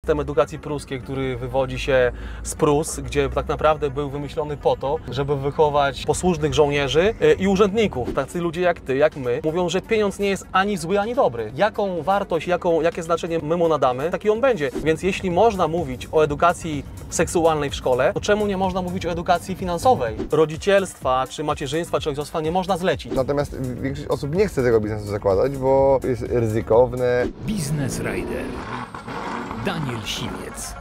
system edukacji pruskiej, który wywodzi się z Prus, gdzie tak naprawdę był wymyślony po to, żeby wychować posłusznych żołnierzy i urzędników. Tacy ludzie jak ty, jak my, mówią, że pieniądz nie jest ani zły, ani dobry. Jaką wartość, jakie znaczenie my mu nadamy, taki on będzie. Więc jeśli można mówić o edukacji seksualnej w szkole, to czemu nie można mówić o edukacji finansowej? Rodzicielstwa, czy macierzyństwa, czy ojcostwa nie można zlecić. Natomiast większość osób nie chce tego biznesu zakładać, bo jest ryzykowne. Business Rider. Daniel Siwiec.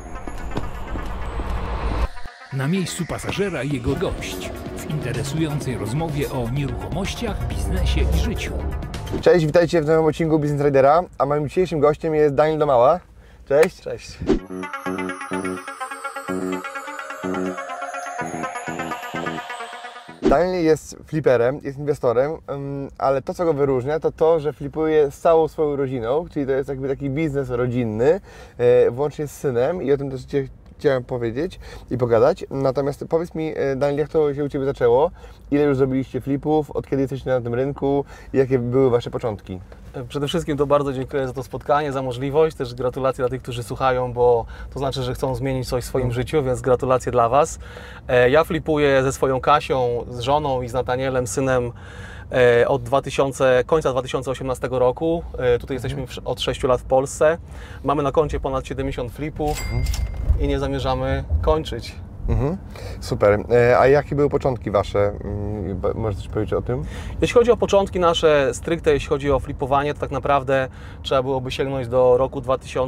Na miejscu pasażera jego gość w interesującej rozmowie o nieruchomościach, biznesie i życiu. Cześć, witajcie w nowym odcinku Business Ridera, a moim dzisiejszym gościem jest Daniel Domała. Cześć. Cześć. Daniel jest fliperem, jest inwestorem, ale to, co go wyróżnia, to to, że flipuje z całą swoją rodziną, czyli to jest jakby taki biznes rodzinny, włącznie z synem i o tym też chciałem powiedzieć i pogadać. Natomiast powiedz mi, Daniel, jak to się u Ciebie zaczęło? Ile już zrobiliście flipów? Od kiedy jesteście na tym rynku? I jakie były Wasze początki? Przede wszystkim to bardzo dziękuję za to spotkanie, za możliwość. Też gratulacje dla tych, którzy słuchają, bo to znaczy, że chcą zmienić coś w swoim życiu, więc gratulacje dla Was. Ja flipuję ze swoją Kasią, z żoną i z Natanielem, synem od końca 2018 roku. Tutaj jesteśmy od 6 lat w Polsce. Mamy na koncie ponad 70 flipów i nie zamierzamy kończyć. Super. A jakie były początki Wasze? Możesz coś powiedzieć o tym? Jeśli chodzi o początki nasze stricte, jeśli chodzi o flipowanie, to tak naprawdę trzeba byłoby sięgnąć do roku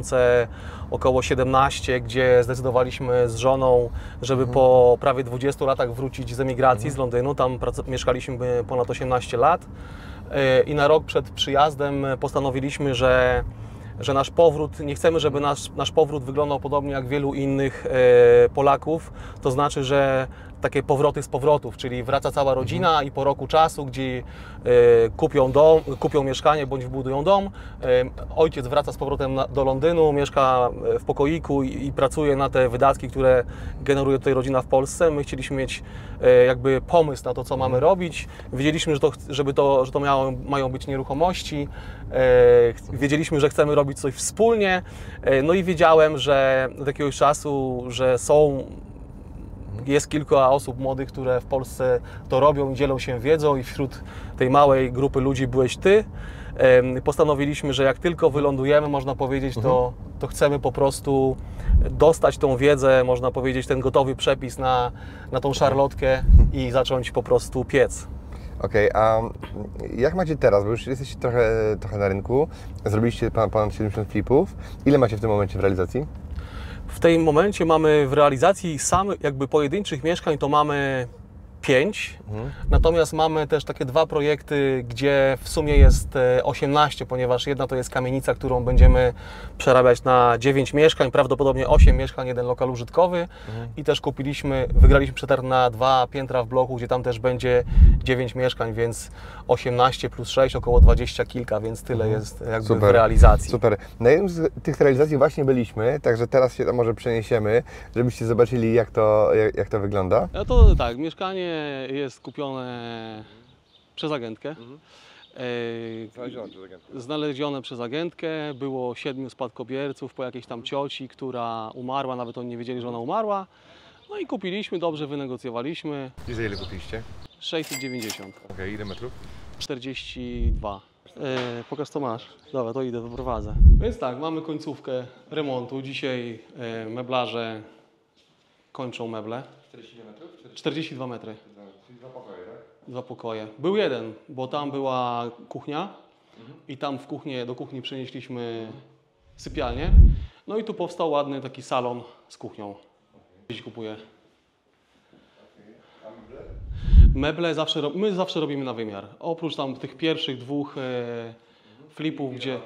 2017, gdzie zdecydowaliśmy z żoną, żeby po prawie 20 latach wrócić z emigracji z Londynu. Tam mieszkaliśmy ponad 18 lat i na rok przed przyjazdem postanowiliśmy, że nasz powrót, nie chcemy, żeby nasz powrót wyglądał podobnie jak wielu innych Polaków, to znaczy, że takie powroty z powrotów, czyli wraca cała rodzina i po roku czasu, gdzie kupią mieszkanie bądź wybudują dom, ojciec wraca z powrotem do Londynu, mieszka w pokoiku i pracuje na te wydatki, które generuje tutaj rodzina w Polsce. My chcieliśmy mieć jakby pomysł na to, co mamy robić. Wiedzieliśmy, że to mają być nieruchomości. Wiedzieliśmy, że chcemy robić coś wspólnie. No i wiedziałem, że od jakiegoś czasu, że jest kilka osób młodych, które w Polsce to robią i dzielą się wiedzą i wśród tej małej grupy ludzi byłeś Ty. Postanowiliśmy, że jak tylko wylądujemy, można powiedzieć, to chcemy po prostu dostać tą wiedzę, można powiedzieć, ten gotowy przepis na tą szarlotkę i zacząć po prostu piec. Okej, a jak macie teraz? Bo już jesteście trochę na rynku, zrobiliście ponad 70 flipów. Ile macie w tym momencie w realizacji? W tym momencie mamy w realizacji samych jakby pojedynczych mieszkań to mamy 5, natomiast mamy też takie 2 projekty, gdzie w sumie jest 18, ponieważ jedna to jest kamienica, którą będziemy przerabiać na 9 mieszkań, prawdopodobnie 8 mieszkań, 1 lokal użytkowy i też wygraliśmy przetarg na 2 piętra w bloku, gdzie tam też będzie 9 mieszkań, więc 18 plus 6, około 20 kilka, więc tyle jest jakby w realizacji. Super. Na jednym z tych realizacji właśnie byliśmy, także teraz się tam może przeniesiemy, żebyście zobaczyli, jak to wygląda. No to tak, mieszkanie jest kupione przez agentkę. Znalezione przez agentkę. Było 7 spadkobierców po jakiejś tam cioci, która umarła, nawet oni nie wiedzieli, że ona umarła. No i kupiliśmy, dobrze wynegocjowaliśmy. I za ile kupiliście? 690. Okej, ile metrów? 42. Pokaż, co masz. Dobra, to idę, wyprowadzę. Więc tak, mamy końcówkę remontu. Dzisiaj meblarze kończą meble. 42 metrów? 42 metry. Czyli 2 pokoje, tak? 2 pokoje. Był jeden, bo tam była kuchnia i tam do kuchni przenieśliśmy sypialnię. No i tu powstał ładny taki salon z kuchnią. Gdzieś kupuję. A meble? My zawsze robimy na wymiar. Oprócz tam tych pierwszych 2 flipów, gdzie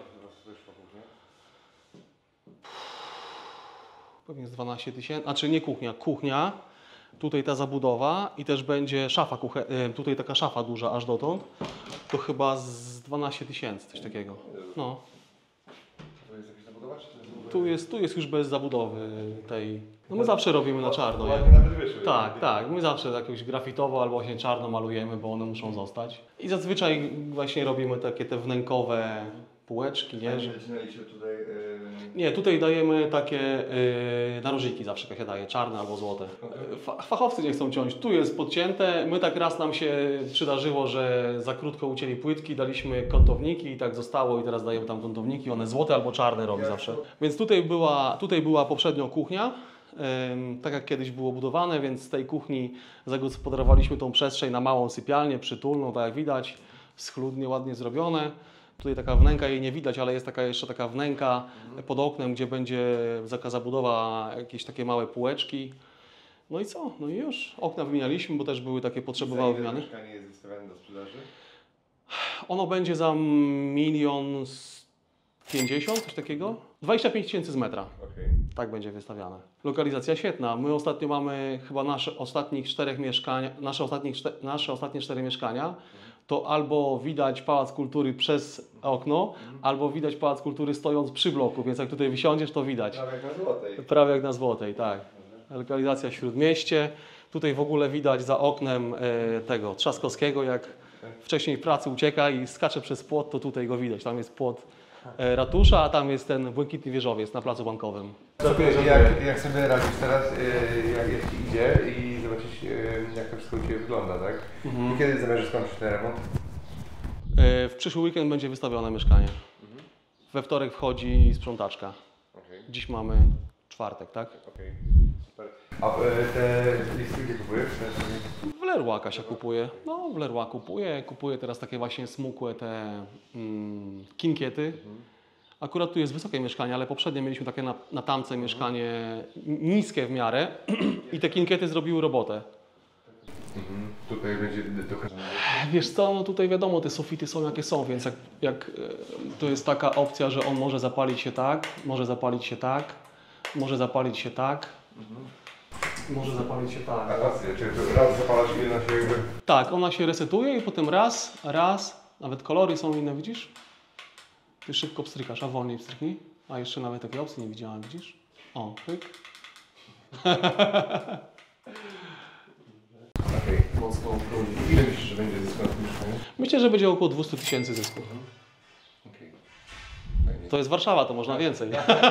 pewnie z 12 tysięcy, znaczy nie kuchnia, tutaj ta zabudowa i też będzie szafa tutaj taka szafa duża aż dotąd, to chyba z 12 tysięcy, coś takiego. No. To jest jakaś zabudowa, czy Tu jest już bez zabudowy tej. No my zawsze robimy na czarno. Tak, my zawsze jakoś grafitowo albo właśnie czarno malujemy, bo one muszą zostać. I zazwyczaj właśnie robimy takie te wnękowe półeczki, nie? Zaczynaliście tutaj Nie, tutaj dajemy takie narożniki zawsze, jak się daje, czarne albo złote. Fachowcy nie chcą ciąć, tu jest podcięte, my tak raz nam się przydarzyło, że za krótko ucięli płytki, daliśmy kątowniki i tak zostało i teraz dajemy tam kątowniki, one złote albo czarne robi zawsze. Więc tutaj była poprzednio kuchnia, tak jak kiedyś było budowane, więc z tej kuchni zagospodarowaliśmy tą przestrzeń na małą sypialnię, przytulną, tak jak widać, schludnie, ładnie zrobione. Tutaj taka wnęka, jej nie widać, ale jest jeszcze taka wnęka pod oknem, gdzie będzie taka zabudowa, jakieś takie małe półeczki. No i co? No i już. Okna wymienialiśmy, bo też były takie, potrzebowały wymiany. Mieszkanie jest wystawiane do sprzedaży? Ono będzie za 1 050 000, coś takiego. 25 000 z metra. Okay. Tak będzie wystawiane. Lokalizacja świetna. My ostatnio mamy chyba nasze ostatnie 4 mieszkania. To albo widać Pałac Kultury przez okno, albo widać Pałac Kultury stojąc przy bloku, więc jak tutaj wysiądziesz, to widać. Prawie jak na Złotej. Prawie jak na Złotej, tak. Lokalizacja w Śródmieście. Tutaj w ogóle widać za oknem tego Trzaskowskiego, jak wcześniej w pracy ucieka i skacze przez płot, to tutaj go widać. Tam jest płot ratusza, a tam jest ten błękitny wieżowiec na placu bankowym. Jak sobie radzisz teraz, jak Ci idzie i zobaczyć, jak to wszystko u Ciebie wygląda, tak? I kiedy zamierzasz skończyć ten remont? W przyszły weekend będzie wystawione mieszkanie. We wtorek wchodzi sprzątaczka. Dziś mamy czwartek, tak? Super. A te listy gdzie kupujesz? W Leroy Kasia kupuje. No, w Leroy kupuje teraz takie właśnie smukłe te kinkiety. Akurat tu jest wysokie mieszkanie, ale poprzednio mieliśmy takie na tamce mieszkanie niskie w miarę i te kinkiety zrobiły robotę. Tutaj będzie dokazane. Wiesz co, no tutaj wiadomo, te sufity są jakie są, więc jak to jest taka opcja, że on może zapalić się tak, może zapalić się tak, może zapalić się tak, może zapalić się tak. A czyli raz zapalasz i ona się jakby... Tak, ona się resetuje i potem raz, nawet kolory są inne, widzisz? Ty szybko pstrykasz, a wolniej pstryknij. A jeszcze nawet takiej opcji nie widziałem, widzisz? O, pyk. Mocno obchodzi. Ile myślisz, że będzie zyskał w mieszkaniu? Myślę, że będzie około 200 000 zysku. To jest Warszawa, to można więcej.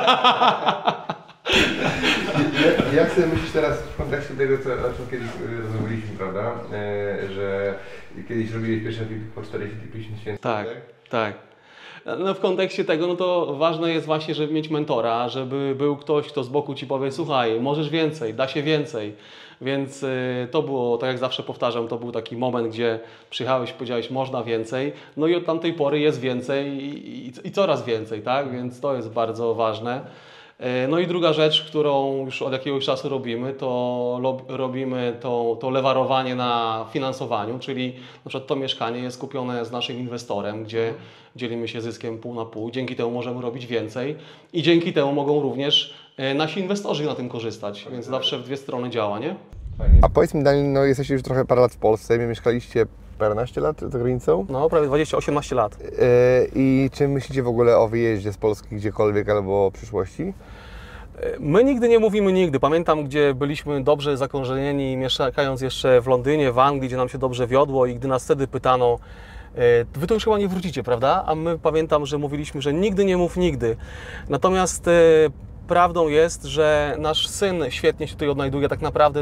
Jak sobie myślisz teraz w kontekście tego, o czym kiedyś rozmawialiśmy, prawda? Że kiedyś robiłeś pierwsze filmy po 40-50 tysięcy. Tak. No w kontekście tego, no to ważne jest właśnie, żeby mieć mentora, żeby był ktoś, kto z boku Ci powie, słuchaj, możesz więcej, da się więcej. Więc to było, tak jak zawsze powtarzam, to był taki moment, gdzie przyjechałeś i powiedziałeś, można więcej. No i od tamtej pory jest więcej i coraz więcej, tak? Więc to jest bardzo ważne. No i druga rzecz, którą już od jakiegoś czasu robimy, to robimy to lewarowanie na finansowaniu, czyli na przykład to mieszkanie jest kupione z naszym inwestorem, gdzie dzielimy się zyskiem pół na pół. Dzięki temu możemy robić więcej i dzięki temu mogą również nasi inwestorzy na tym korzystać, więc zawsze w dwie strony działa, nie? A powiedz mi, Daniel, no jesteście już trochę parę lat w Polsce, mieszkaliście paręnaście lat za granicą? No, prawie 18 lat. I czy myślicie w ogóle o wyjeździe z Polski gdziekolwiek albo o przyszłości? My nigdy nie mówimy nigdy. Pamiętam, gdzie byliśmy dobrze zakorzenieni, mieszkając jeszcze w Londynie, w Anglii, gdzie nam się dobrze wiodło i gdy nas wtedy pytano, wy to już chyba nie wrócicie, prawda? A my pamiętam, że mówiliśmy, że nigdy nie mów nigdy. Natomiast prawdą jest, że nasz syn świetnie się tutaj odnajduje. Tak naprawdę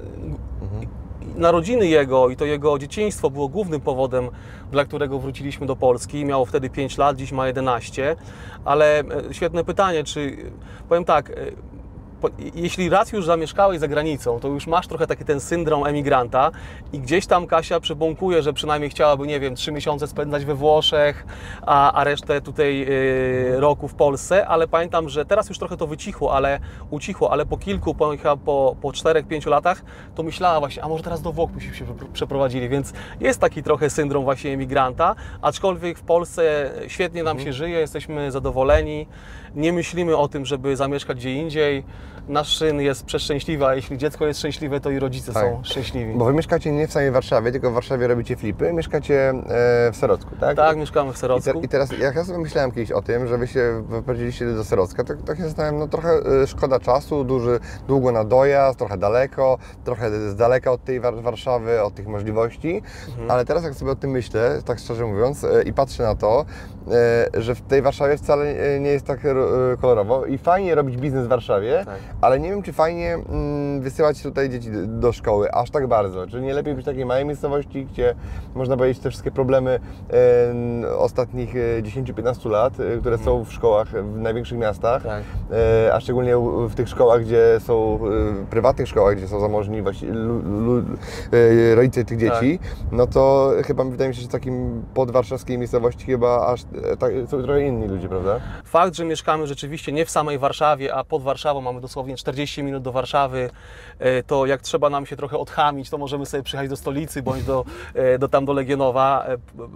narodziny jego i to jego dzieciństwo było głównym powodem, dla którego wróciliśmy do Polski. Miał wtedy 5 lat, dziś ma 11. Ale świetne pytanie, czy powiem tak, jeśli raz już zamieszkałeś za granicą, to już masz trochę taki ten syndrom emigranta i gdzieś tam Kasia przebąkuje, że przynajmniej chciałaby, nie wiem, 3 miesiące spędzać we Włoszech, a resztę tutaj roku w Polsce, ale pamiętam, że teraz już trochę to ucichło, ale po kilku, po 4-5 latach, to myślała właśnie, a może teraz do Włoch byśmy się przeprowadzili, więc jest taki trochę syndrom właśnie emigranta, aczkolwiek w Polsce świetnie nam się żyje, jesteśmy zadowoleni, nie myślimy o tym, żeby zamieszkać gdzie indziej. Nasz syn jest przeszczęśliwy, a jeśli dziecko jest szczęśliwe, to i rodzice są szczęśliwi. Bo Wy mieszkacie nie w samej Warszawie, tylko w Warszawie robicie flipy, mieszkacie w Serocku, tak? Tak, mieszkamy w Serocku. I teraz, jak ja sobie myślałem kiedyś o tym, że Wy się wyprowadziliście do Serocka, to tak się zastanawiam, no trochę szkoda czasu, długo na dojazd, trochę daleko, trochę z daleka od tej Warszawy, od tych możliwości, ale teraz jak sobie o tym myślę, tak szczerze mówiąc, i patrzę na to, że w tej Warszawie wcale nie jest tak kolorowo i fajnie robić biznes w Warszawie, Tak. ale nie wiem, czy fajnie wysyłać tutaj dzieci do szkoły aż tak bardzo. Czy nie lepiej być w takiej małej miejscowości, gdzie można powiedzieć te wszystkie problemy ostatnich 10-15 lat, które są w szkołach w największych miastach, Tak. a szczególnie w tych szkołach, gdzie są prywatnych szkołach, gdzie są zamożni rodzice tych dzieci, no to chyba wydaje mi się, że w takim podwarszawskiej miejscowości chyba aż są trochę inni ludzie, prawda? Fakt, że mieszkamy rzeczywiście nie w samej Warszawie, a pod Warszawą, mamy dosłownie 40 minut do Warszawy, to jak trzeba nam się trochę odchamić, to możemy sobie przyjechać do stolicy bądź tam do Legionowa,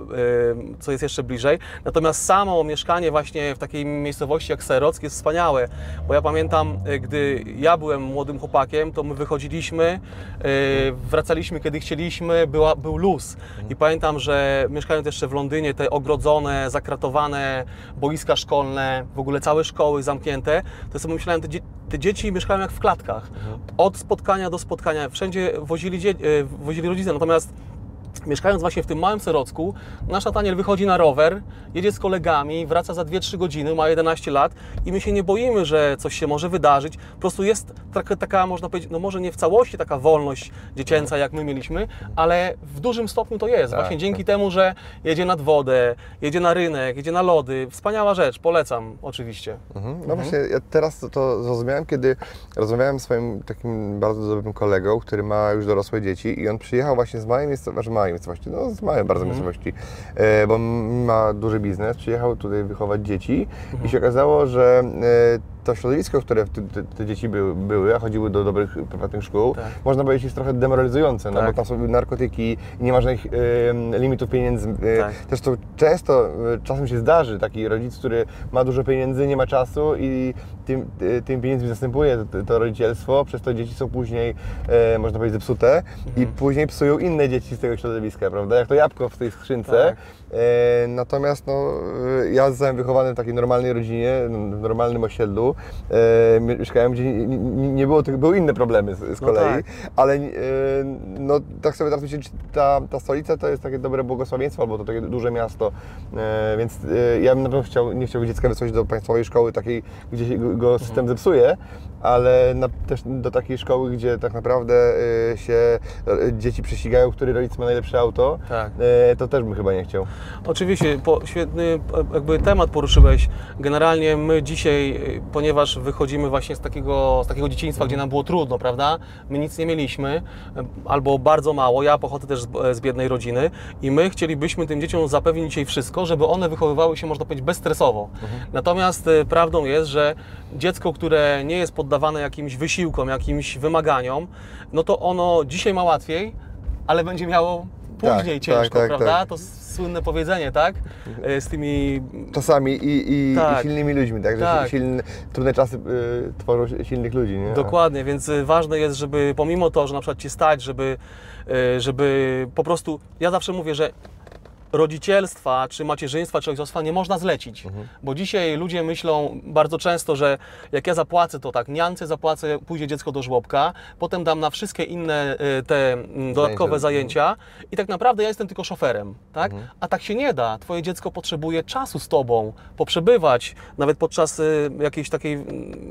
co jest jeszcze bliżej. Natomiast samo mieszkanie właśnie w takiej miejscowości jak Serock jest wspaniałe, bo ja pamiętam, gdy ja byłem młodym chłopakiem, to my wychodziliśmy, wracaliśmy kiedy chcieliśmy, był luz. I pamiętam, że mieszkając jeszcze w Londynie, te ogrodzone, zakratowane boiska szkolne, w ogóle całe szkoły zamknięte, to sobie myślałem, te dzieci mieszkają jak w klatkach. Od spotkania do spotkania, wszędzie wozili rodzice, natomiast mieszkając właśnie w tym małym Serocku, nasz Nataniel wychodzi na rower, jedzie z kolegami, wraca za 2-3 godziny, ma 11 lat i my się nie boimy, że coś się może wydarzyć. Po prostu jest taka, można powiedzieć, no może nie w całości taka wolność dziecięca, jak my mieliśmy, ale w dużym stopniu to jest. Właśnie dzięki temu, że jedzie nad wodę, jedzie na rynek, jedzie na lody. Wspaniała rzecz, polecam oczywiście. No właśnie, ja teraz to zrozumiałem, kiedy rozmawiałem z swoim takim bardzo dobrym kolegą, który ma już dorosłe dzieci i on przyjechał właśnie z małej miejscowości, z małej bardzo miejscowości, bo ma duży biznes, przyjechał tutaj wychować dzieci i się okazało, że to środowisko, w które te dzieci były, a chodziły do dobrych prywatnych szkół, można powiedzieć, jest trochę demoralizujące, no bo tam są narkotyki, nie ma żadnych limitów pieniędzy. Też to często, czasem się zdarzy, taki rodzic, który ma dużo pieniędzy, nie ma czasu i tym pieniędzmi zastępuje to rodzicielstwo, przez to dzieci są później, można powiedzieć, zepsute i później psują inne dzieci z tego środowiska, prawda? Jak to jabłko w tej skrzynce. Natomiast ja zostałem wychowany w takiej normalnej rodzinie, w normalnym osiedlu. Mieszkałem, gdzie nie było tych, były inne problemy z kolei, ale tak sobie teraz myślę, ta stolica to jest takie dobre błogosławieństwo, albo to takie duże miasto, więc ja bym na pewno nie chciał dziecka wysłać do państwowej szkoły takiej, gdzie go system zepsuje, ale też do takiej szkoły, gdzie tak naprawdę się dzieci prześcigają, który rodzic ma najlepsze auto, to też bym chyba nie chciał. Oczywiście, świetny jakby temat poruszyłeś. Generalnie my dzisiaj, ponieważ wychodzimy właśnie z takiego dzieciństwa, gdzie nam było trudno, prawda? My nic nie mieliśmy, albo bardzo mało. Ja pochodzę też z biednej rodziny i my chcielibyśmy tym dzieciom zapewnić dzisiaj wszystko, żeby one wychowywały się, można powiedzieć, bezstresowo. Natomiast prawdą jest, że dziecko, które nie jest poddawane jakimś wysiłkom, jakimś wymaganiom, no to ono dzisiaj ma łatwiej, ale będzie miało później ciężko, prawda? To słynne powiedzenie, tak? Z tymi... Czasami i silnymi ludźmi, tak? Że trudne czasy tworzą silnych ludzi, nie? Dokładnie, więc ważne jest, żeby pomimo to, że na przykład Cię stać, żeby po prostu... Ja zawsze mówię, że rodzicielstwa, czy macierzyństwa, czy ojcostwa nie można zlecić, bo dzisiaj ludzie myślą bardzo często, że jak ja zapłacę, to tak, niance zapłacę, pójdzie dziecko do żłobka, potem dam na wszystkie inne te dodatkowe zajęcia i tak naprawdę ja jestem tylko szoferem, tak? A tak się nie da. Twoje dziecko potrzebuje czasu z Tobą, poprzebywać, nawet podczas jakiejś takiej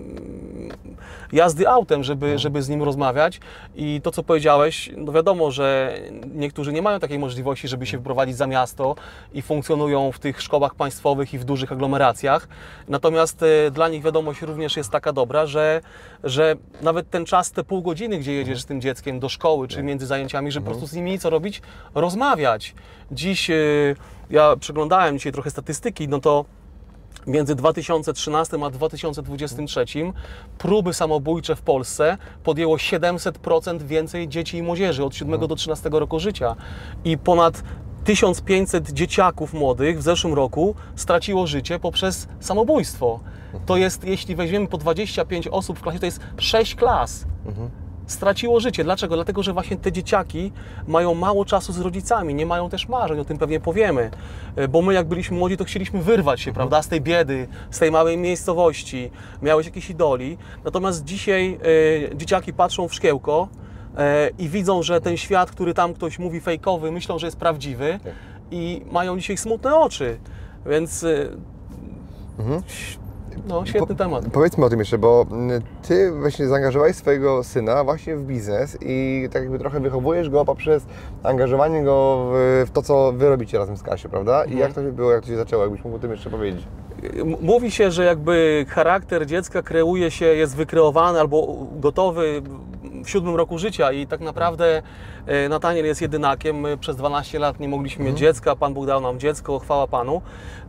jazdy autem, żeby z nim rozmawiać i to, co powiedziałeś, no wiadomo, że niektórzy nie mają takiej możliwości, żeby się wyprowadzić za miasto i funkcjonują w tych szkołach państwowych i w dużych aglomeracjach. Natomiast dla nich wiadomość również jest taka dobra, że nawet ten czas, te pół godziny, gdzie jedziesz z tym dzieckiem do szkoły czy między zajęciami, że po prostu z nimi nie co robić, rozmawiać. Dziś, ja przeglądałem dzisiaj trochę statystyki, no to między 2013 a 2023 próby samobójcze w Polsce podjęło 700% więcej dzieci i młodzieży od 7 do 13 roku życia i ponad 1500 dzieciaków młodych w zeszłym roku straciło życie poprzez samobójstwo. To jest, jeśli weźmiemy po 25 osób w klasie, to jest 6 klas. Straciło życie. Dlaczego? Dlatego, że właśnie te dzieciaki mają mało czasu z rodzicami, nie mają też marzeń, o tym pewnie powiemy. Bo my jak byliśmy młodzi, to chcieliśmy wyrwać się, prawda, z tej biedy, z tej małej miejscowości, miałeś jakieś idoli. Natomiast dzisiaj dzieciaki patrzą w szkiełko i widzą, że ten świat, który tam ktoś mówi fejkowy, myślą, że jest prawdziwy i mają dzisiaj smutne oczy. Więc no, świetny temat. Powiedzmy o tym jeszcze, bo Ty właśnie zaangażowałeś swojego syna właśnie w biznes i tak jakby trochę wychowujesz go poprzez angażowanie go w to, co Wy robicie razem z Kasią, prawda? I jak to się było, jak to się zaczęło, jakbyś mógł o tym jeszcze powiedzieć? Mówi się, że jakby charakter dziecka kreuje się, jest wykreowany albo gotowy w 7 roku życia i tak naprawdę Nataniel jest jedynakiem. My przez 12 lat nie mogliśmy mieć dziecka, Pan Bóg dał nam dziecko, chwała Panu.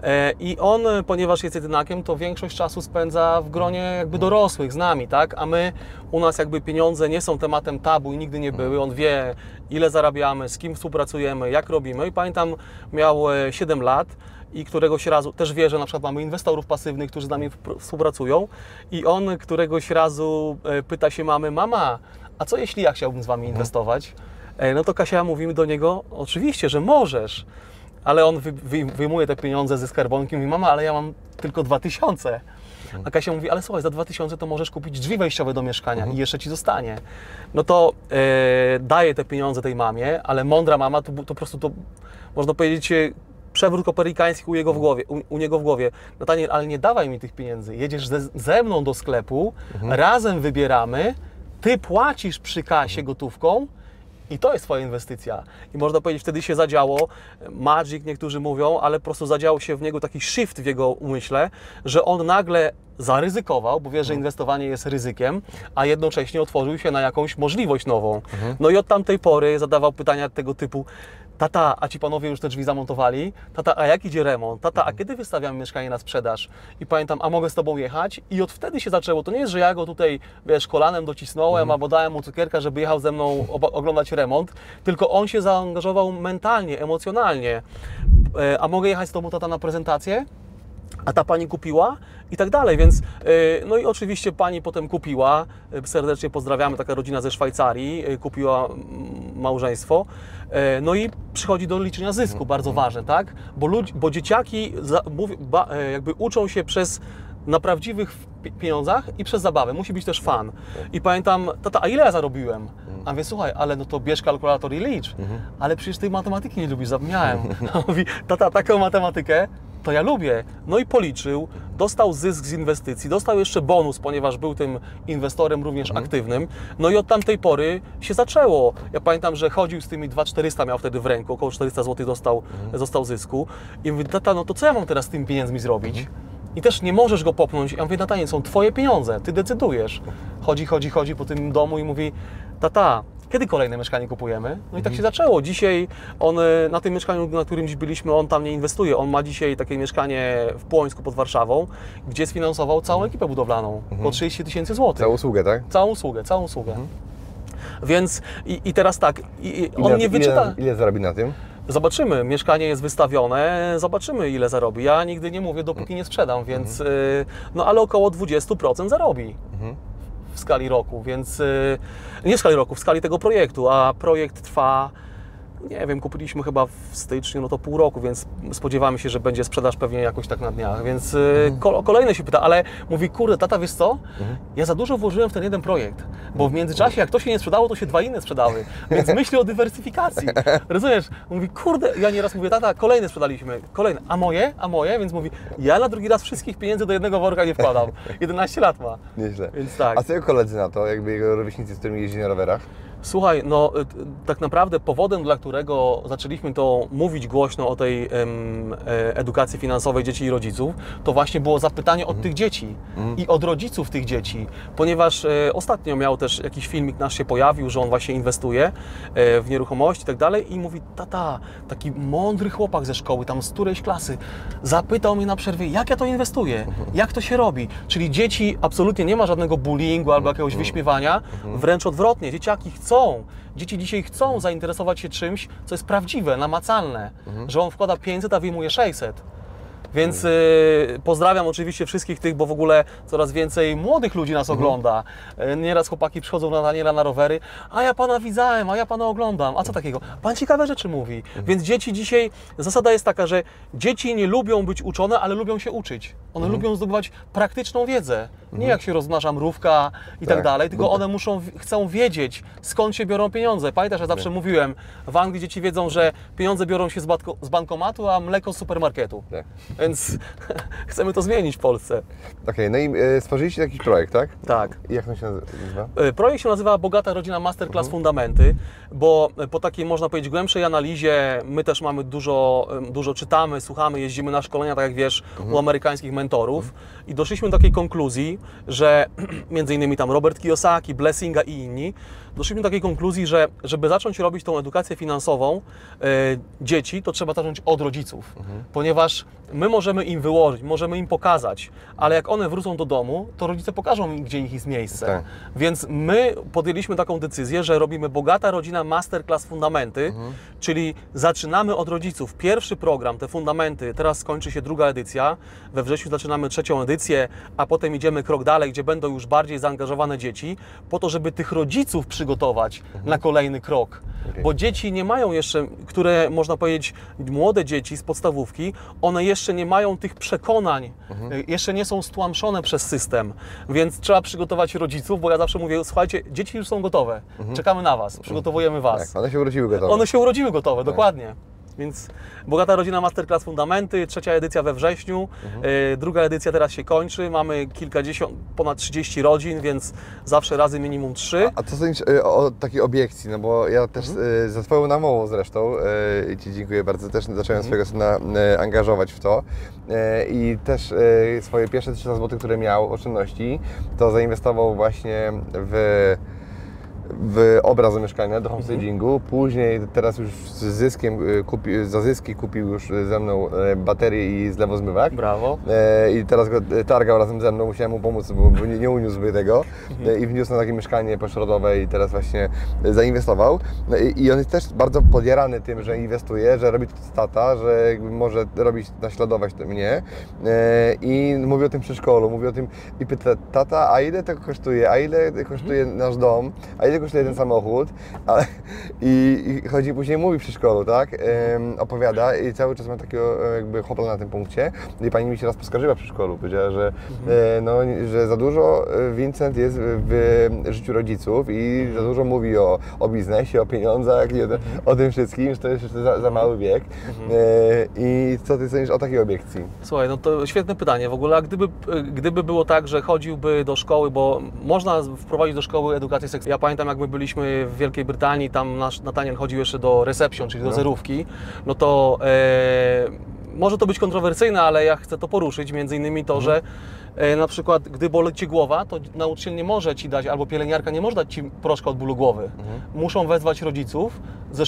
I on, ponieważ jest jedynakiem, to większość czasu spędza w gronie jakby dorosłych z nami, tak? A my, u nas jakby pieniądze nie są tematem tabu i nigdy nie były. On wie, ile zarabiamy, z kim współpracujemy, jak robimy. I pamiętam, miał 7 lat. I któregoś razu też wie, że na przykład mamy inwestorów pasywnych, którzy z nami współpracują i on któregoś razu pyta się mamy, mama, a co jeśli ja chciałbym z Wami inwestować? No to Kasia, mówimy do niego, oczywiście, że możesz, ale on wyjmuje te pieniądze ze skarbonki i mówi, mama, ale ja mam tylko 2000. A Kasia mówi, ale słuchaj, za 2000 to możesz kupić drzwi wejściowe do mieszkania i jeszcze Ci zostanie. No to daje te pieniądze tej mamie, ale mądra mama to po prostu to, można powiedzieć, przewrót kopernikański u niego w głowie. Nataniel, ale nie dawaj mi tych pieniędzy, jedziesz ze mną do sklepu, razem wybieramy, Ty płacisz przy kasie gotówką i to jest Twoja inwestycja. I można powiedzieć, wtedy się zadziało, magic niektórzy mówią, ale po prostu zadział się w niego taki shift w jego umyśle, że on nagle zaryzykował, bo wie, że inwestowanie jest ryzykiem, a jednocześnie otworzył się na jakąś możliwość nową. No i od tamtej pory zadawał pytania tego typu, tata, a Ci panowie już te drzwi zamontowali? Tata, a jak idzie remont? Tata, a kiedy wystawiamy mieszkanie na sprzedaż? I pamiętam, a mogę z Tobą jechać? I od wtedy się zaczęło. To nie jest, że ja go tutaj, wiesz, kolanem docisnąłem albo dałem mu cukierka, żeby jechał ze mną oglądać remont, tylko on się zaangażował mentalnie, emocjonalnie. A mogę jechać z Tobą, tata, na prezentację? A ta pani kupiła i tak dalej, więc no i oczywiście pani potem kupiła, serdecznie pozdrawiamy, taka rodzina ze Szwajcarii, kupiła małżeństwo, no i przychodzi do liczenia zysku, bardzo ważne, tak? Bo dzieciaki jakby uczą się na prawdziwych pieniądzach i przez zabawę, musi być też fan. I pamiętam, tata, a ile ja zarobiłem? A mówię, słuchaj, ale no to bierz kalkulator i licz, ale przecież Ty matematyki nie lubisz, zapomniałem. A mówi, tata, taką matematykę to ja lubię. No i policzył, dostał zysk z inwestycji, dostał jeszcze bonus, ponieważ był tym inwestorem również aktywnym. No i od tamtej pory się zaczęło. Ja pamiętam, że chodził z tymi 2400, miał wtedy w ręku, około 400 zł dostał zysku. I mówi, tata, no to co ja mam teraz z tymi pieniędzmi zrobić? I też nie możesz go popchnąć. Ja mówię, Natanie, są Twoje pieniądze, Ty decydujesz. Chodzi po tym domu i mówi, tata, kiedy kolejne mieszkanie kupujemy? No i tak się zaczęło. Dzisiaj on na tym mieszkaniu, na którym dziś byliśmy, on tam nie inwestuje. On ma dzisiaj takie mieszkanie w Płońsku pod Warszawą, gdzie sfinansował całą ekipę budowlaną po 30 000 złotych. Całą usługę, tak? Całą usługę. Więc i teraz tak, on nie wyczyta. Ile zarobi na tym? Zobaczymy, mieszkanie jest wystawione, zobaczymy ile zarobi. Ja nigdy nie mówię, dopóki nie sprzedam, więc no ale około 20% zarobi. W skali roku, więc nie w skali roku, w skali tego projektu, a projekt trwa, nie wiem, kupiliśmy chyba w styczniu, no to pół roku, więc spodziewamy się, że będzie sprzedaż pewnie jakoś tak na dniach, więc kolejny się pyta, ale mówi, kurde, tata, wiesz co, ja za dużo włożyłem w ten jeden projekt, bo w międzyczasie jak to się nie sprzedało, to się 2 inne sprzedały, więc myślę o dywersyfikacji, rozumiesz? Mówi, kurde, ja nieraz mówię, tata, kolejne sprzedaliśmy, kolejne, a moje, więc mówi, ja na drugi raz wszystkich pieniędzy do jednego worka nie wkładam, 11 lat ma. Nieźle. Więc tak. A co jego koledzy na to, jakby jego rówieśnicy, z którymi jeździ na rowerach? Słuchaj, no tak naprawdę powodem, dla którego zaczęliśmy to mówić głośno o tej edukacji finansowej dzieci i rodziców, to właśnie było zapytanie od tych dzieci i od rodziców tych dzieci, ponieważ ostatnio miał też jakiś filmik nasz się pojawił, że on właśnie inwestuje w nieruchomości i tak dalej i mówi, tata, taki mądry chłopak ze szkoły, tam z którejś klasy, zapytał mnie na przerwie, jak ja to inwestuję, jak to się robi, czyli dzieci absolutnie nie ma żadnego bullyingu albo jakiegoś wyśmiewania, wręcz odwrotnie, dzieciaki Dzieci dzisiaj chcą zainteresować się czymś, co jest prawdziwe, namacalne, że on wkłada 500, a wyjmuje 600. Więc pozdrawiam oczywiście wszystkich tych, bo w ogóle coraz więcej młodych ludzi nas ogląda. Nieraz chłopaki przychodzą na Daniela na rowery, a ja Pana widziałem, a ja Pana oglądam, a co takiego? Pan ciekawe rzeczy mówi. Więc dzieci dzisiaj, zasada jest taka, że dzieci nie lubią być uczone, ale lubią się uczyć. One lubią zdobywać praktyczną wiedzę. Nie jak się rozmnaża mrówka i tak dalej, tylko one chcą wiedzieć, skąd się biorą pieniądze. Pamiętasz, ja zawsze mówiłem, w Anglii dzieci wiedzą, że pieniądze biorą się z bankomatu, a mleko z supermarketu. Więc chcemy to zmienić w Polsce. Okej, no i stworzyliście jakiś projekt, tak? Tak. I jak on się nazywa? Projekt się nazywa Bogata Rodzina Masterclass Fundamenty, bo po takiej, można powiedzieć, głębszej analizie my też mamy dużo czytamy, słuchamy, jeździmy na szkolenia, tak jak wiesz, u amerykańskich mentorów i doszliśmy do takiej konkluzji, że między innymi tam Robert Kiyosaki, Blessinga i inni, doszliśmy do takiej konkluzji, że żeby zacząć robić tą edukację finansową dzieci, to trzeba zacząć od rodziców, ponieważ my możemy im wyłożyć, możemy im pokazać, ale jak one wrócą do domu, to rodzice pokażą im, gdzie ich jest miejsce. Tak. Więc my podjęliśmy taką decyzję, że robimy Bogata Rodzina Masterclass Fundamenty, czyli zaczynamy od rodziców. Pierwszy program, te fundamenty, teraz skończy się druga edycja, we wrześniu zaczynamy trzecią edycję, a potem idziemy krok dalej, gdzie będą już bardziej zaangażowane dzieci, po to, żeby tych rodziców przygotować na kolejny krok. Okay. Bo dzieci nie mają jeszcze, które można powiedzieć, młode dzieci z podstawówki, one jeszcze nie mają tych przekonań, jeszcze nie są stłamszone przez system, więc trzeba przygotować rodziców, bo ja zawsze mówię, słuchajcie, dzieci już są gotowe, czekamy na Was, przygotowujemy Was. Tak, one się urodziły gotowe. One się urodziły gotowe, dokładnie. Więc Bogata Rodzina Masterclass Fundamenty, trzecia edycja we wrześniu, druga edycja teraz się kończy, mamy kilkadziesiąt, ponad 30 rodzin, więc zawsze razy minimum 3. A co sądzisz o takiej obiekcji? No bo ja też za Twoją namową zresztą Ci dziękuję bardzo, też zacząłem swojego syna angażować w to i też swoje pierwsze 300 zł, które miał oszczędności, to zainwestował właśnie w obraz do mieszkania, do homestagingu. Później, teraz już z zyskiem za zyski kupił już ze mną baterię i zlewozmywak. Brawo. I teraz go targał razem ze mną, musiałem mu pomóc, bo nie uniósłby tego. I wniósł na takie mieszkanie pośrodowe i teraz właśnie zainwestował. No i on jest też bardzo podjarany tym, że inwestuje, że robi to tata, że może robić, naśladować to mnie. I mówi o tym przedszkolu, mówi o tym i pyta, tata, a ile tego kosztuje, a ile kosztuje nasz dom, a ile kosztuje ten samochód, i chodzi później, mówi w przedszkolu, tak, opowiada i cały czas ma takiego jakby hopla na tym punkcie. I pani mi się raz poskarżyła w przedszkolu, powiedziała, że, że za dużo Vincent jest w życiu rodziców i za dużo mówi o biznesie, o pieniądzach i o tym wszystkim, że to jest jeszcze za mały wiek. I co ty sądzisz o takiej obiekcji? Słuchaj, no to świetne pytanie w ogóle, a gdyby było tak, że chodziłby do szkoły, bo można wprowadzić do szkoły edukację seksualną. Ja pamiętam, jak my byliśmy w Wielkiej Brytanii, tam nasz Nathaniel chodził jeszcze do reception, czyli do zerówki, no to może to być kontrowersyjne, ale ja chcę to poruszyć, między innymi to, że na przykład, gdy boli Cię głowa, to nauczyciel nie może Ci dać, albo pielęgniarka nie może dać Ci proszka od bólu głowy. Muszą wezwać rodziców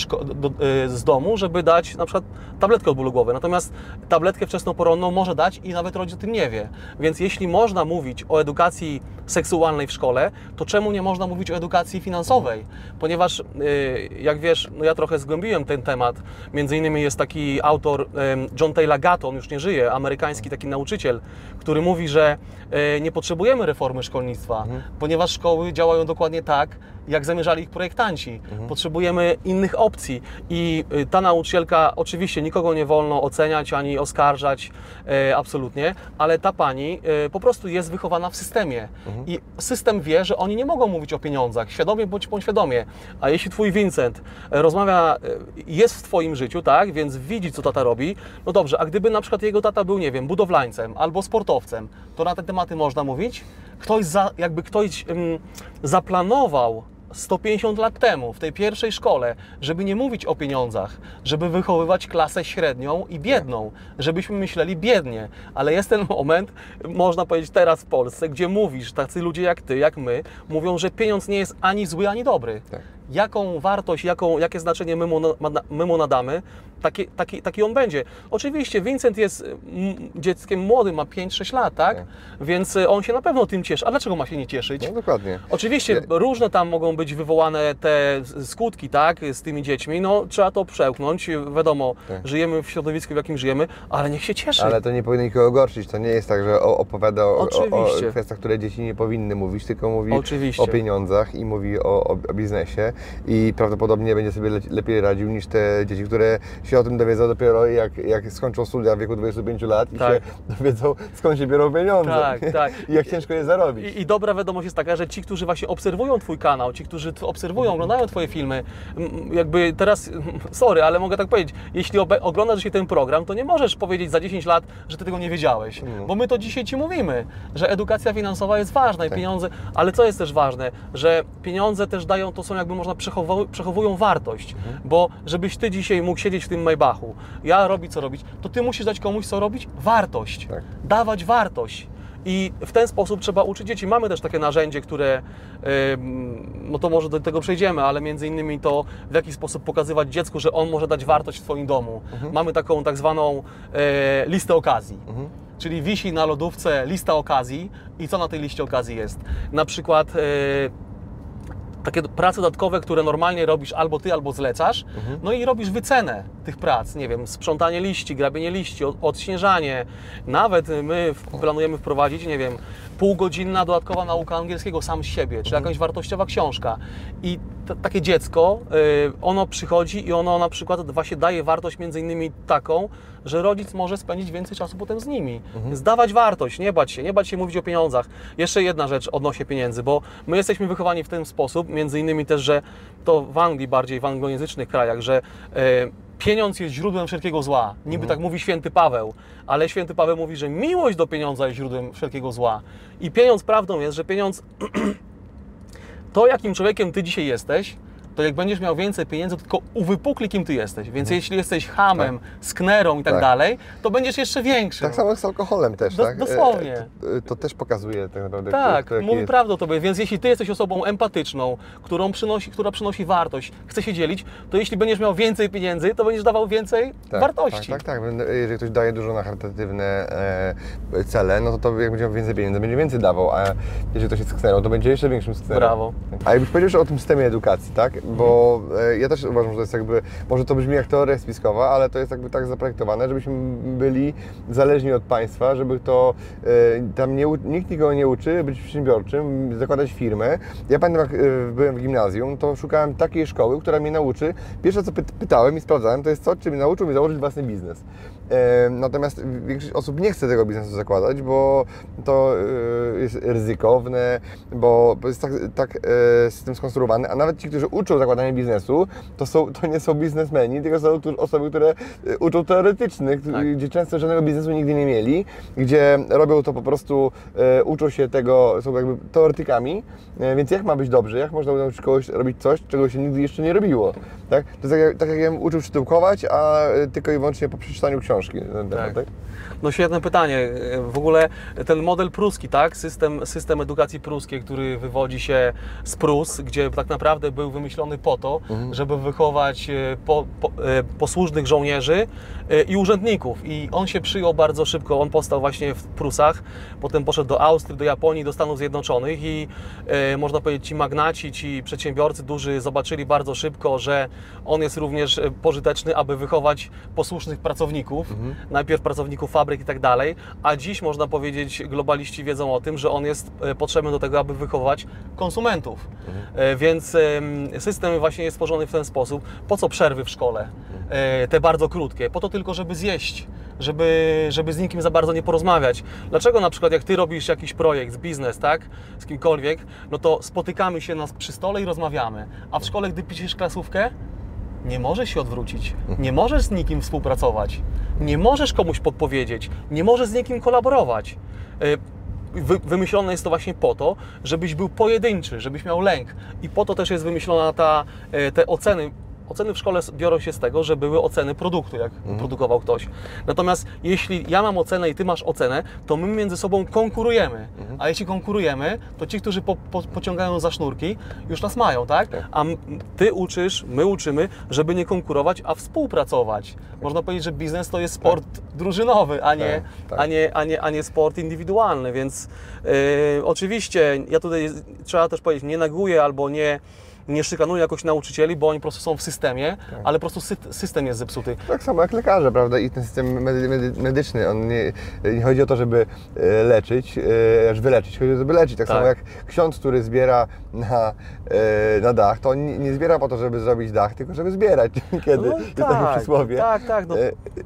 z domu, żeby dać na przykład tabletkę od bólu głowy. Natomiast tabletkę wczesnoporonną może dać i nawet rodzic o tym nie wie. Więc jeśli można mówić o edukacji seksualnej w szkole, to czemu nie można mówić o edukacji finansowej? Ponieważ, jak wiesz, no ja trochę zgłębiłem ten temat. Między innymi jest taki autor John Taylor Gatto, on już nie żyje, amerykański taki nauczyciel, który mówi, że nie potrzebujemy reformy szkolnictwa, ponieważ szkoły działają dokładnie tak, jak zamierzali ich projektanci. Potrzebujemy innych opcji i ta nauczycielka, oczywiście nikogo nie wolno oceniać ani oskarżać, absolutnie, ale ta pani po prostu jest wychowana w systemie i system wie, że oni nie mogą mówić o pieniądzach, świadomie bądź podświadomie, a jeśli Twój Vincent rozmawia, jest w Twoim życiu, tak, więc widzi, co tata robi, no dobrze, a gdyby na przykład jego tata był, nie wiem, budowlańcem albo sportowcem, to na te tematy można mówić? Ktoś zaplanował 150 lat temu w tej pierwszej szkole, żeby nie mówić o pieniądzach, żeby wychowywać klasę średnią i biedną, żebyśmy myśleli biednie, ale jest ten moment, można powiedzieć teraz w Polsce, gdzie mówisz, tacy ludzie jak Ty, jak my, mówią, że pieniądz nie jest ani zły, ani dobry. Tak. Jaką wartość, jakie znaczenie my mu nadamy, taki on będzie. Oczywiście Vincent jest dzieckiem młodym, ma 5-6 lat, tak? Więc on się na pewno tym cieszy. A dlaczego ma się nie cieszyć? No dokładnie. Oczywiście różne tam mogą być wywołane te skutki, tak, z tymi dziećmi. No trzeba to przełknąć. Wiadomo, żyjemy w środowisku, w jakim żyjemy, ale niech się cieszy. Ale to nie powinno nikogo gorszyć. To nie jest tak, że opowiada o kwestiach, które dzieci nie powinny mówić, tylko mówi o pieniądzach i mówi o biznesie. I prawdopodobnie będzie sobie lepiej radził niż te dzieci, które się o tym dowiedzą dopiero jak skończą studia w wieku 25 lat i Tak. się dowiedzą, skąd się biorą pieniądze Tak. i jak ciężko je zarobić. I dobra wiadomość jest taka, że ci, którzy właśnie obserwują Twój kanał, ci, którzy obserwują, oglądają Twoje filmy, jakby teraz, sorry, ale mogę tak powiedzieć, jeśli oglądasz dzisiaj ten program, to nie możesz powiedzieć za 10 lat, że Ty tego nie wiedziałeś, bo my to dzisiaj Ci mówimy, że edukacja finansowa jest ważna i pieniądze, ale co jest też ważne, że pieniądze też dają, to są jakby można przechowują wartość, bo żebyś Ty dzisiaj mógł siedzieć w tym Maybachu, ja robić co robić, to Ty musisz dać komuś co robić? Wartość, dawać wartość. I w ten sposób trzeba uczyć dzieci. Mamy też takie narzędzie, które, no to może do tego przejdziemy, ale między innymi to w jaki sposób pokazywać dziecku, że on może dać wartość w swoim domu. Mamy taką tak zwaną listę okazji. Czyli wisi na lodówce lista okazji i co na tej liście okazji jest? Na przykład takie prace dodatkowe, które normalnie robisz albo Ty, albo zlecasz, no i robisz wycenę tych prac, nie wiem, sprzątanie liści, grabienie liści, odśnieżanie. Nawet my planujemy wprowadzić, nie wiem, półgodzinna dodatkowa nauka angielskiego sam z siebie, czy jakaś wartościowa książka. I takie dziecko, ono przychodzi i ono na przykład właśnie daje wartość między innymi taką, że rodzic może spędzić więcej czasu potem z nimi. Zdawać wartość, nie bać się mówić o pieniądzach. Jeszcze jedna rzecz odnośnie pieniędzy, bo my jesteśmy wychowani w ten sposób, między innymi też, że to w Anglii, bardziej w anglojęzycznych krajach, że pieniądz jest źródłem wszelkiego zła. Niby tak mówi święty Paweł, ale święty Paweł mówi, że miłość do pieniądza jest źródłem wszelkiego zła. I pieniądz, prawdą jest, że pieniądz, to jakim człowiekiem Ty dzisiaj jesteś, to jak będziesz miał więcej pieniędzy, to tylko uwypukli, kim Ty jesteś. Więc jeśli jesteś chamem, sknerą i tak dalej, to będziesz jeszcze większy. Tak samo jak z alkoholem też, tak? Dosłownie. To też pokazuje tak naprawdę. Tak, mówi prawdę o Tobie, więc jeśli Ty jesteś osobą empatyczną, która przynosi wartość, chce się dzielić, to jeśli będziesz miał więcej pieniędzy, to będziesz dawał więcej wartości. Tak. Jeżeli ktoś daje dużo na charytatywne cele, no to jak będzie miał więcej pieniędzy, będzie więcej dawał, a jeżeli ktoś jest sknerą, to będzie jeszcze większym sknerą. Brawo. A jakbyś powiedział o tym systemie edukacji, tak? Bo ja też uważam, że to jest jakby, może to brzmi jak teoria spiskowa, ale to jest jakby tak zaprojektowane, żebyśmy byli zależni od państwa, żeby to tam nikt nikogo nie uczy być przedsiębiorczym, zakładać firmę. Ja pamiętam, jak byłem w gimnazjum, to szukałem takiej szkoły, która mnie nauczy. Pierwsze co pytałem i sprawdzałem, to jest co, czy mnie nauczył mi założyć własny biznes. Natomiast większość osób nie chce tego biznesu zakładać, bo to jest ryzykowne, bo jest tak system skonstruowany, a nawet ci, którzy uczą zakładania biznesu, to nie są biznesmeni, tylko są osoby, które uczą teoretycznych, gdzie często żadnego biznesu nigdy nie mieli, gdzie robią to po prostu, uczą się tego, są jakby teoretykami, więc jak ma być dobrze, jak można nauczyć kogoś robić coś, czego się nigdy jeszcze nie robiło, tak? To jest tak jak ja bym uczył sztukować, a tylko i wyłącznie po przeczytaniu książki. Tak? No świetne pytanie. W ogóle ten model pruski, tak? System edukacji pruskiej, który wywodzi się z Prus, gdzie tak naprawdę był wymyślony po to, żeby wychować posłusznych żołnierzy i urzędników. I on się przyjął bardzo szybko. On powstał właśnie w Prusach, potem poszedł do Austrii, do Japonii, do Stanów Zjednoczonych i można powiedzieć, ci magnaci, ci przedsiębiorcy duży zobaczyli bardzo szybko, że on jest również pożyteczny, aby wychować posłusznych pracowników. Najpierw pracowników fabryk i tak dalej, a dziś można powiedzieć, globaliści wiedzą o tym, że on jest potrzebny do tego, aby wychować konsumentów. Więc system właśnie jest stworzony w ten sposób. Po co przerwy w szkole? Te bardzo krótkie. Po to tylko, żeby zjeść, żeby z nikim za bardzo nie porozmawiać. Dlaczego na przykład jak Ty robisz jakiś projekt, biznes, tak, z kimkolwiek, no to spotykamy się przy stole i rozmawiamy, a w szkole, gdy piszesz klasówkę, nie możesz się odwrócić, nie możesz z nikim współpracować, nie możesz komuś podpowiedzieć, nie możesz z nikim kolaborować. Wymyślone jest to właśnie po to, żebyś był pojedynczy, żebyś miał lęk i po to też jest wymyślona te oceny. Oceny w szkole biorą się z tego, że były oceny produktu, jak produkował ktoś. Natomiast jeśli ja mam ocenę i Ty masz ocenę, to my między sobą konkurujemy. A jeśli konkurujemy, to ci, którzy pociągają za sznurki, już nas mają, tak? A Ty uczysz, my uczymy, żeby nie konkurować, a współpracować. Można powiedzieć, że biznes to jest sport drużynowy, a nie sport indywidualny, więc oczywiście ja tutaj trzeba też powiedzieć, nie neguję albo nie nie szykanuję jakoś nauczycieli, bo oni po prostu są w systemie, ale po prostu system jest zepsuty. Tak samo jak lekarze, prawda? I ten system medyczny, on nie chodzi o to, żeby leczyć, aż wyleczyć, chodzi o to, żeby leczyć. Tak samo jak ksiądz, który zbiera na dach, to on nie zbiera po to, żeby zrobić dach, tylko żeby zbierać, kiedy jest takie przysłowie. Tak. No.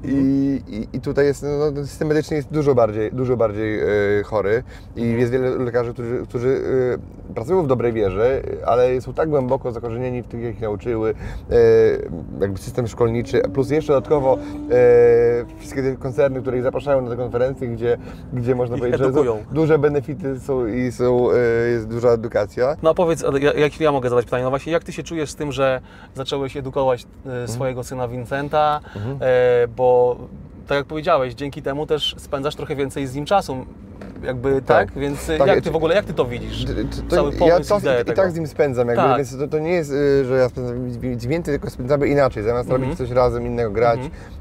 I tutaj jest, ten system medyczny jest dużo bardziej chory i jest wiele lekarzy, którzy pracują w dobrej wierze, ale są tak głęboko zakorzenieni w tych, jak ich nauczyły, jakby system szkolniczy, plus jeszcze dodatkowo wszystkie te koncerny, które ich zapraszają na te konferencje, gdzie można powiedzieć, edukują. że duże benefity są i jest duża edukacja. No a powiedz, jak ja mogę zadać pytanie, no właśnie, jak Ty się czujesz z tym, że zacząłeś edukować swojego syna Vincenta, bo tak jak powiedziałeś, dzięki temu też spędzasz trochę więcej z nim czasu. Jakby tak? Więc jak Ty to widzisz? Cały pomysł, ja i tak z nim spędzam, więc to nie jest, że ja spędzam więcej, tylko spędzamy inaczej. Zamiast robić coś razem innego, grać,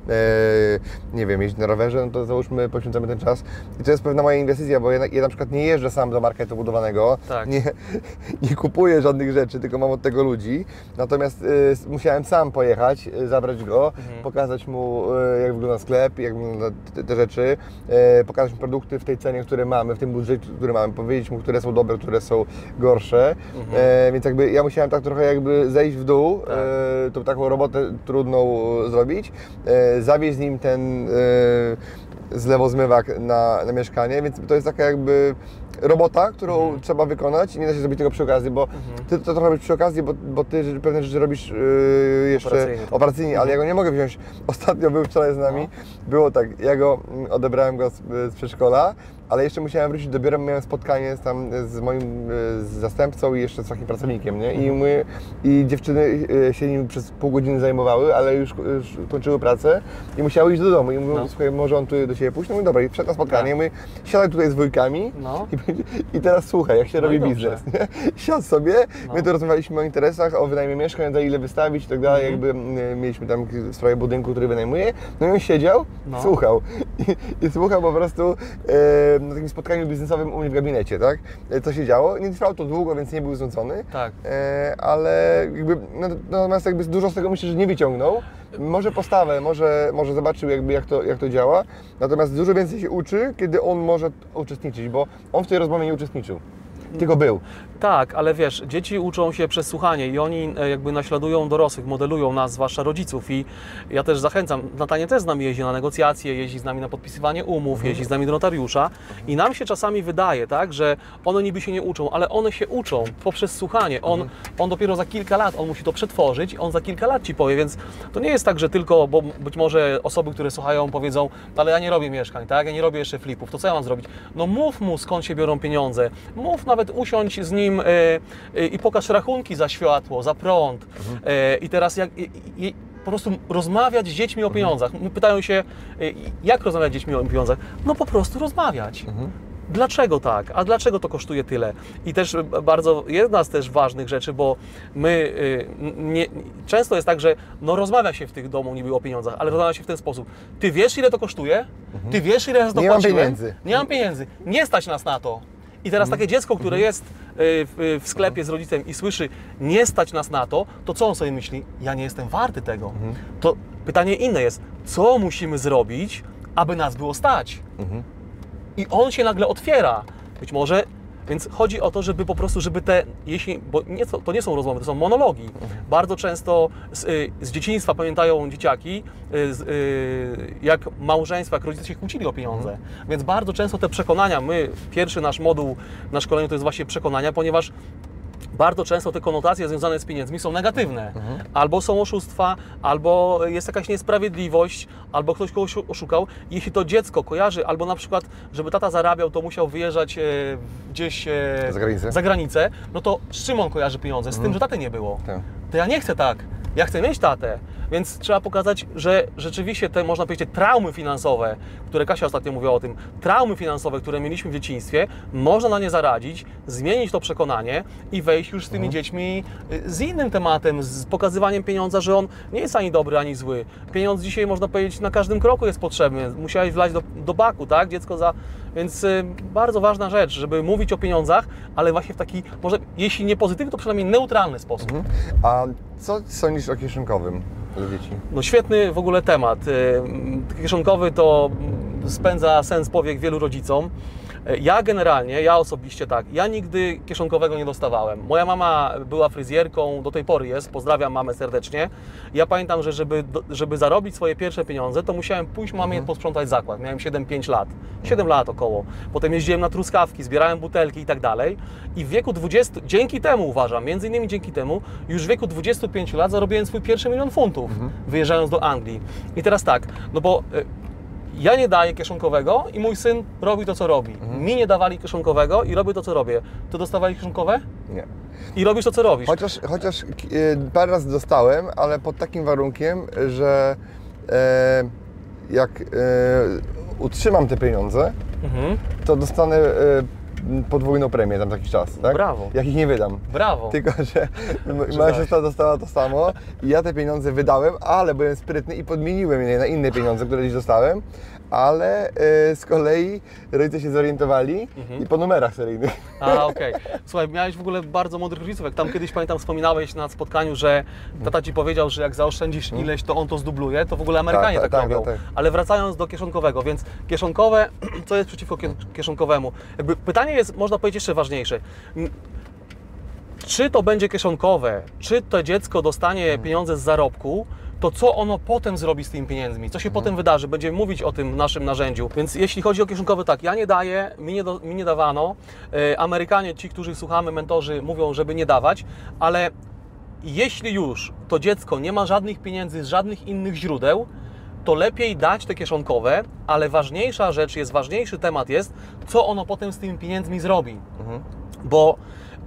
nie wiem, jeździć na rowerze, no to załóżmy, poświęcamy ten czas. I to jest pewna moja inwestycja, bo ja na przykład nie jeżdżę sam do marketu budowanego, nie kupuję żadnych rzeczy, tylko mam od tego ludzi. Natomiast musiałem sam pojechać, zabrać go, pokazać mu, jak wygląda sklep, jak wyglądają te rzeczy, pokazać mu produkty w tej cenie, które mamy, w tym budżecie, który mamy, powiedzieć mu, które są dobre, które są gorsze. Więc jakby ja musiałem tak trochę jakby zejść w dół, tą taką robotę trudną zrobić, zawieźć z nim ten zlewozmywak na mieszkanie, więc to jest taka jakby robota, którą trzeba wykonać i nie da się zrobić tego przy okazji, bo Ty to trochę robisz przy okazji, bo Ty pewne rzeczy robisz jeszcze operacyjnie, ale ja go nie mogę wziąć. Ostatnio był wczoraj z nami, było tak, ja go odebrałem go z przedszkola, ale jeszcze musiałem wrócić do biura, miałem spotkanie z moim zastępcą i jeszcze z takim pracownikiem, nie? I dziewczyny się nim przez pół godziny zajmowały, ale już kończyły pracę i musiały iść do domu i mówią, słuchaj, może on tu do Ciebie pójść? No mówię, dobra, i wszedł na spotkanie, i mówię, siadaj tutaj z wujkami i teraz słuchaj, jak się robi biznes, nie? Siadł sobie, my tu rozmawialiśmy o interesach, o wynajmie mieszkań, za ile wystawić i tak dalej, jakby mieliśmy tam w sprawie budynku, który wynajmuje, no i on siedział, słuchał i słuchał po prostu na takim spotkaniu biznesowym u mnie w gabinecie, tak? Co się działo. Nie trwało to długo, więc nie był znudzony, ale jakby, natomiast jakby dużo z tego myślę, że nie wyciągnął. Może postawę, może zobaczył jakby jak to działa, natomiast dużo więcej się uczy, kiedy on może uczestniczyć, bo on w tej rozmowie nie uczestniczył, tylko był. Tak, ale wiesz, dzieci uczą się przez słuchanie i oni jakby naśladują dorosłych, modelują nas, zwłaszcza rodziców i ja też zachęcam, Natanie też z nami jeździ na negocjacje, jeździ z nami na podpisywanie umów, jeździ z nami do notariusza i nam się czasami wydaje, tak, że one niby się nie uczą, ale one się uczą poprzez słuchanie. On dopiero za kilka lat, on musi to przetworzyć i on za kilka lat Ci powie, więc to nie jest tak, że tylko, bo być może osoby, które słuchają, powiedzą, ale ja nie robię mieszkań, tak, ja nie robię jeszcze flipów, to co ja mam zrobić? No mów mu, skąd się biorą pieniądze, mów nawet, usiądź z nim i pokaż rachunki za światło, za prąd. I teraz po prostu rozmawiać z dziećmi o pieniądzach. Pytają się, jak rozmawiać z dziećmi o pieniądzach? No po prostu rozmawiać. Dlaczego tak? A dlaczego to kosztuje tyle? I też jedna z też ważnych rzeczy, bo my często jest tak, że rozmawia się w tych domu niby o pieniądzach, ale rozmawia się w ten sposób. Ty wiesz, ile to kosztuje? Ty wiesz, ile ja za to płaciłem? Nie mam pieniędzy. Nie mam pieniędzy. Nie stać nas na to. I teraz takie dziecko, które jest w sklepie z rodzicem i słyszy, nie stać nas na to, to co on sobie myśli? Ja nie jestem warty tego. To pytanie inne jest, co musimy zrobić, aby nas było stać? I on się nagle otwiera. Być może, więc chodzi o to, żeby po prostu, bo to nie są rozmowy, to są monologi. Bardzo często z dzieciństwa pamiętają dzieciaki, jak małżeństwa, jak rodzice się kłócili o pieniądze. Więc bardzo często te przekonania, pierwszy nasz moduł na szkoleniu to jest właśnie przekonania, ponieważ bardzo często te konotacje związane z pieniędzmi są negatywne. Albo są oszustwa, albo jest jakaś niesprawiedliwość, albo ktoś kogoś oszukał. Jeśli to dziecko kojarzy, albo na przykład, żeby tata zarabiał, to musiał wyjeżdżać gdzieś za granicę, no to z czym on kojarzy pieniądze? Z tym, że taty nie było. To ja nie chcę tak. Ja chcę mieć tatę. Więc trzeba pokazać, że rzeczywiście te, można powiedzieć, traumy finansowe, które Kasia ostatnio mówiła o tym, traumy finansowe, które mieliśmy w dzieciństwie, można na nie zaradzić, zmienić to przekonanie i wejść już z tymi dziećmi z innym tematem, z pokazywaniem pieniądza, że on nie jest ani dobry, ani zły. Pieniądz dzisiaj, można powiedzieć, na każdym kroku jest potrzebny. Musiałeś wlać do baku, tak? Dziecko Więc bardzo ważna rzecz, żeby mówić o pieniądzach, ale właśnie w taki, może jeśli nie pozytywny, to przynajmniej neutralny sposób. A co sądzisz o kieszonkowym dla dzieci? No świetny w ogóle temat. Kieszonkowy to spędza sens powiek wielu rodzicom. Ja osobiście tak, ja nigdy kieszonkowego nie dostawałem. Moja mama była fryzjerką, do tej pory jest, pozdrawiam mamę serdecznie. Ja pamiętam, że żeby zarobić swoje pierwsze pieniądze, to musiałem pójść mamie posprzątać zakład. Miałem 7-5 lat, 7 lat około. Potem jeździłem na truskawki, zbierałem butelki i tak dalej. I w wieku 20, dzięki temu uważam, między innymi dzięki temu, już w wieku 25 lat zarobiłem swój pierwszy 1 000 000 funtów, wyjeżdżając do Anglii. I teraz tak, no bo ja nie daję kieszonkowego i mój syn robi to, co robi. Mi nie dawali kieszonkowego i robię to, co robię. Ty dostawali kieszonkowe? Nie. I robisz to, co robisz. Chociaż parę razy dostałem, ale pod takim warunkiem, że jak utrzymam te pieniądze, to dostanę podwójną premię tam jakiś czas, tak? Brawo. Jak ich nie wydam. Brawo. Tylko, że moja siostra dostała to samo i ja te pieniądze wydałem, ale byłem sprytny i podmieniłem je na inne pieniądze, które gdzieś dostałem, ale z kolei rodzice się zorientowali i po numerach seryjnych. A, okej. Słuchaj, miałeś w ogóle bardzo mądrych rodziców. Jak tam kiedyś, pamiętam, wspominałeś na spotkaniu, że tata ci powiedział, że jak zaoszczędzisz ileś, to on to zdubluje, to w ogóle Amerykanie tak robią. Tak. Ale wracając do kieszonkowego, więc kieszonkowe, co jest przeciwko kieszonkowemu? Jakby pytanie jest, można powiedzieć, jeszcze ważniejsze. Czy to będzie kieszonkowe, czy to dziecko dostanie pieniądze z zarobku, to co ono potem zrobi z tymi pieniędzmi? Co się potem wydarzy? Będziemy mówić o tym naszym narzędziu. Więc jeśli chodzi o kieszonkowe, tak, ja nie daję, mi nie dawano. Amerykanie, ci, którzy słuchamy, mentorzy, mówią, żeby nie dawać, ale jeśli już to dziecko nie ma żadnych pieniędzy z żadnych innych źródeł, to lepiej dać te kieszonkowe, ale ważniejsza rzecz jest, ważniejszy temat jest, co ono potem z tymi pieniędzmi zrobi. Bo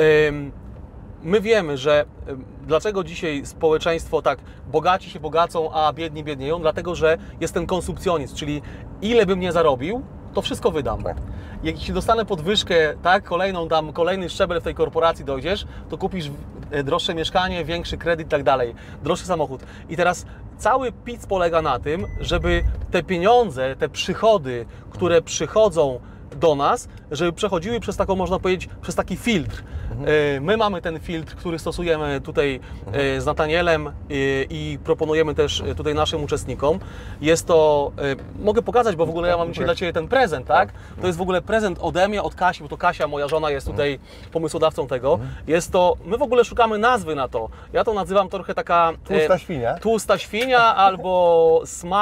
my wiemy, że dlaczego dzisiaj społeczeństwo tak bogaci się bogacą, a biedni biednieją? Dlatego, że jest ten konsumpcjonizm, czyli ile bym nie zarobił, to wszystko wydam. Jak ci dostanę podwyżkę, tak, kolejny szczebel w tej korporacji dojdziesz, to kupisz droższe mieszkanie, większy kredyt i tak dalej, droższy samochód. I teraz cały pic polega na tym, żeby te pieniądze, te przychody, które przychodzą do nas, żeby przechodziły przez taką, można powiedzieć, przez taki filtr. My mamy ten filtr, który stosujemy tutaj z Natanielem i proponujemy też tutaj naszym uczestnikom. Jest to, mogę pokazać, bo w ogóle ja mam dzisiaj dla Ciebie ten prezent, tak? To jest w ogóle prezent ode mnie, od Kasi, bo to Kasia, moja żona, jest tutaj pomysłodawcą tego. Jest to, my w ogóle szukamy nazwy na to. Ja to nazywam trochę taka... Tłusta świnia? Tłusta świnia albo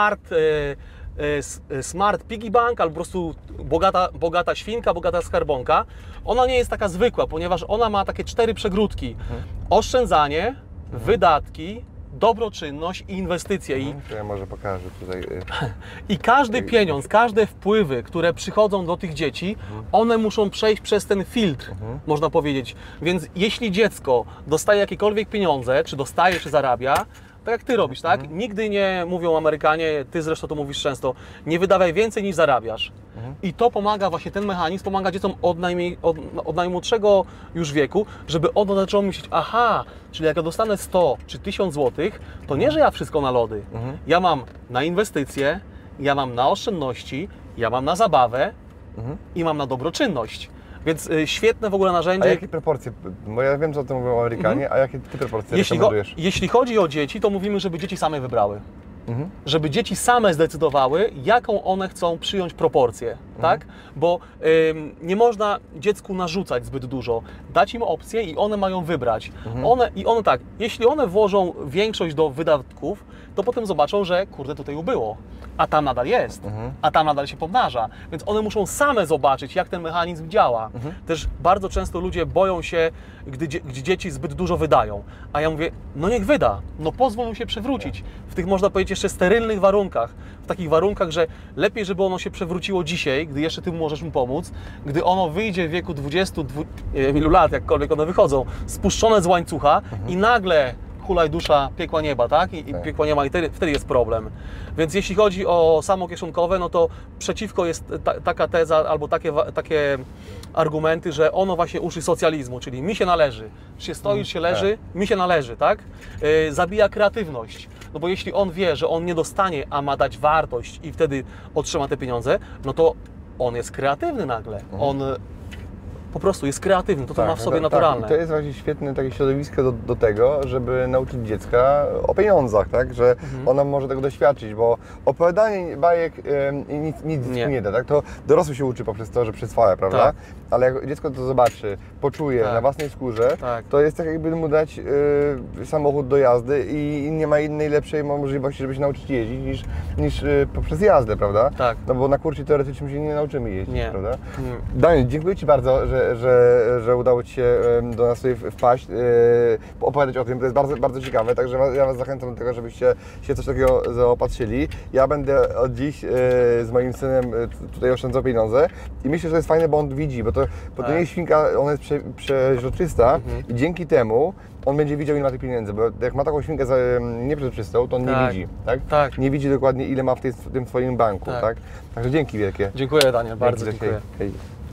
Smart Piggy Bank, albo po prostu bogata świnka, bogata skarbonka. Ona nie jest taka zwykła, ponieważ ona ma takie 4 przegródki. Oszczędzanie, wydatki, dobroczynność i inwestycje. To ja może pokażę tutaj. I każdy pieniądz, każde wpływy, które przychodzą do tych dzieci, one muszą przejść przez ten filtr, można powiedzieć. Więc jeśli dziecko dostaje jakiekolwiek pieniądze, czy dostaje, czy zarabia, tak jak Ty robisz, tak? Nigdy nie mówią Amerykanie, Ty zresztą to mówisz często, nie wydawaj więcej niż zarabiasz. I to pomaga, właśnie ten mechanizm pomaga dzieciom od najmłodszego już wieku, żeby ono zaczęło myśleć, aha, czyli jak ja dostanę 100 czy 1000 złotych, to nie, że ja wszystko na lody. Ja mam na inwestycje, ja mam na oszczędności, ja mam na zabawę i mam na dobroczynność. Więc świetne w ogóle narzędzie. A jakie proporcje? Bo ja wiem, co o tym mówią Amerykanie, a jakie Ty proporcje rekomendujesz? Jeśli chodzi o dzieci, to mówimy, żeby dzieci same wybrały. Żeby dzieci same zdecydowały, jaką one chcą przyjąć proporcję, tak? Bo nie można dziecku narzucać zbyt dużo. Dać im opcję i one mają wybrać. One tak, jeśli one włożą większość do wydatków, to potem zobaczą, że kurde, tutaj ubyło, a tam nadal jest, a tam nadal się pomnaża. Więc one muszą same zobaczyć, jak ten mechanizm działa. Też bardzo często ludzie boją się, gdy dzieci zbyt dużo wydają. A ja mówię, no niech wyda, no pozwól mu się przewrócić. W tych, można powiedzieć, jeszcze sterylnych warunkach, w takich warunkach, że lepiej, żeby ono się przewróciło dzisiaj, gdy jeszcze Ty możesz mu pomóc, gdy ono wyjdzie w wieku 20, ilu lat, jakkolwiek one wychodzą, spuszczone z łańcucha i nagle hulaj dusza piekła nieba, tak? I piekła nieba i wtedy jest problem. Więc jeśli chodzi o samo kieszonkowe, no to przeciwko jest taka teza albo takie argumenty, że ono właśnie uczy socjalizmu, czyli mi się należy. Czy się stoi, czy się leży, mi się należy, tak? Zabija kreatywność. No bo jeśli on wie, że on nie dostanie, a ma dać wartość i wtedy otrzyma te pieniądze, no to on jest kreatywny nagle. On po prostu jest kreatywny, to ma w sobie Tak, naturalne. i to jest właśnie świetne takie środowisko do tego, żeby nauczyć dziecka o pieniądzach, tak? Że ona może tego doświadczyć, bo opowiadanie bajek nic nie da, tak? To dorosły się uczy poprzez to, że przyswaja, prawda? Tak. Ale jak dziecko to zobaczy, poczuje na własnej skórze, to jest tak jakby mu dać samochód do jazdy i nie ma innej lepszej możliwości, żeby się nauczyć jeździć niż poprzez jazdę, prawda? Tak. No bo na kursie teoretycznie się nie nauczymy jeździć, prawda? Nie. Daniel, dziękuję Ci bardzo, że udało Ci się do nas tutaj wpaść, opowiadać o tym, to jest bardzo, bardzo ciekawe, także ja Was zachęcam do tego, żebyście się coś takiego zaopatrzyli. Ja będę od dziś z moim synem tutaj oszczędzał pieniądze i myślę, że to jest fajne, bo on widzi, bo to nie jest świnka, ona jest przeźroczysta i dzięki temu on będzie widział, ile ma tych pieniędzy, bo jak ma taką świnkę nieprzezroczystą, to on nie widzi, tak? Nie widzi dokładnie, ile ma w tym swoim banku, tak? Także dzięki wielkie. Dziękuję, Daniel, bardzo Dzięki, dziękuję. hej.